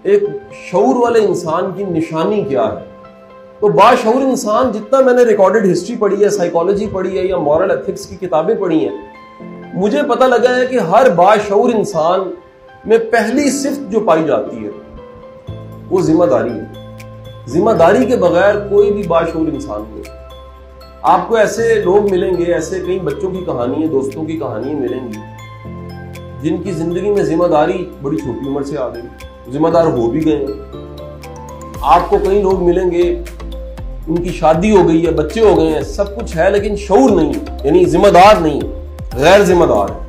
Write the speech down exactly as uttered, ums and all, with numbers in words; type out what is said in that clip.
एक शऊर वाले इंसान की निशानी क्या है। तो बाशऊर इंसान, जितना मैंने रिकॉर्डेड हिस्ट्री पढ़ी है, साइकोलॉजी पढ़ी है या मॉरल एथिक्स की किताबें पढ़ी हैं, मुझे पता लगा है कि हर बाशऊर इंसान में पहली सिफ्त जो पाई जाती है वो जिम्मेदारी है। जिम्मेदारी के बगैर कोई भी बाशऊर इंसान नहीं। आपको ऐसे लोग मिलेंगे, ऐसे कई बच्चों की कहानियां, दोस्तों की कहानियां मिलेंगी जिनकी जिंदगी में जिम्मेदारी बड़ी छोटी उम्र से आ गई, जिम्मेदार हो भी गए। आपको कई लोग मिलेंगे, उनकी शादी हो गई है, बच्चे हो गए हैं, सब कुछ है, लेकिन शऊर नहीं, यानी जिम्मेदार नहीं, गैर जिम्मेदार है।